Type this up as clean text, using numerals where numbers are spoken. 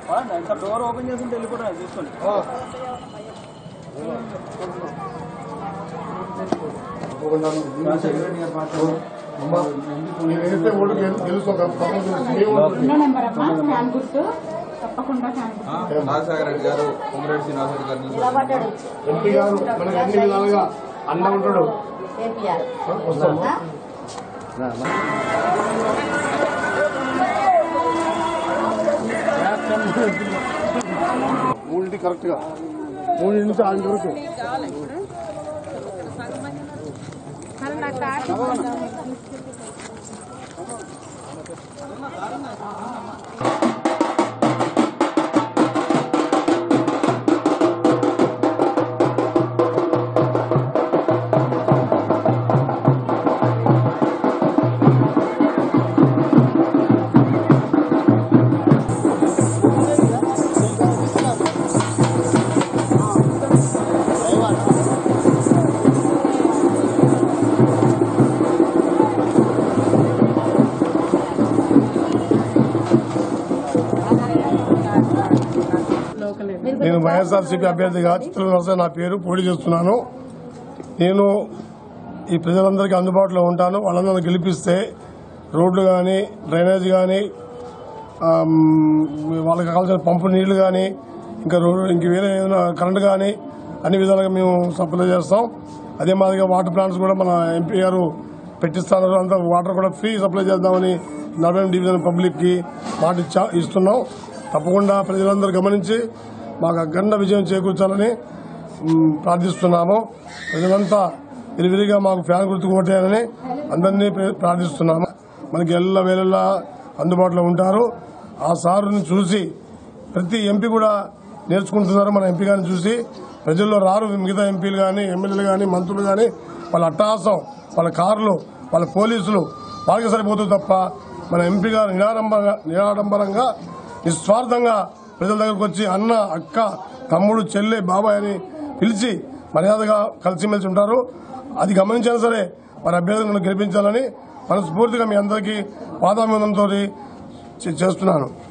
Door open చేసి వెళ్ళిపోవడం చూసుకోండి. రాజశేఖర రెడ్డి గారు, పొంగిరెడ్డి శ్రీనివాస్ రెడ్డి గారు ఎంపీ గారు మనకి అన్ని విధాలుగా అన్న ఉంటాడు. మూడింటి కరెక్ట్ గా 3 నుంచి 6 వరకు నేను వైఎస్ఆర్సీపీ అభ్యర్థిగా చిత్రల నరసయ్య నా పేరు పోటీ చేస్తున్నాను. నేను ఈ ప్రజలందరికీ అందుబాటులో ఉంటాను. వాళ్ళందరూ గెలిపిస్తే రోడ్లు కానీ, డ్రైనేజ్ కానీ, వాళ్ళకి కావాల్సిన పంపు నీళ్లు కానీ, ఇంకా వేరే ఏదైనా కరెంటు కానీ అన్ని విధాలుగా మేము సప్లై చేస్తాం. అదే మాదిరిగా వాటర్ ప్లాంట్స్ కూడా మన ఎంపీ గారు పెట్టిస్తున్నారు. అంతా వాటర్ కూడా ఫ్రీ సప్లై చేద్దామని 40 డివిజన్ పబ్లిక్ కి మాట ఇస్తున్నాం. తప్పకుండా ప్రజలందరూ గమనించి మాకు అఖండ విజయం చేకూర్చాలని ప్రార్థిస్తున్నాము. ప్రజలంతా విరివిరిగా మాకు ఫ్యాన్ గుర్తుకు ఓటేయాలని అందరినీ ప్రార్థిస్తున్నాము. మనకి ఎల్ల వేళలా అందుబాటులో ఉంటారు. ఆ సారుని చూసి ప్రతి ఎంపీ కూడా నేర్చుకుంటున్నారు. మన ఎంపీ గారిని చూసి ప్రజల్లో రారు. మిగతా ఎంపీలు కానీ, ఎమ్మెల్యేలు కానీ, మంత్రులు కానీ వాళ్ళ అట్టహాసం, వాళ్ళ కార్లు, వాళ్ళ పోలీసులు వాళ్ళకి సరిపోతుంది తప్ప మన ఎంపీ గారు నిరాడంబరంగా నిస్వార్థంగా ప్రజల దగ్గరకు వచ్చి అన్న, అక్క, తమ్ముడు, చెల్లె, బాబాయ్ అని పిలిచి మర్యాదగా కలిసిమెలిసి ఉంటారు. అది గమనించినా సరే వారి అభ్యర్థులను గెలిపించాలని మనస్ఫూర్తిగా మీ అందరికీ పాదాభివందనంతో చేస్తున్నాను.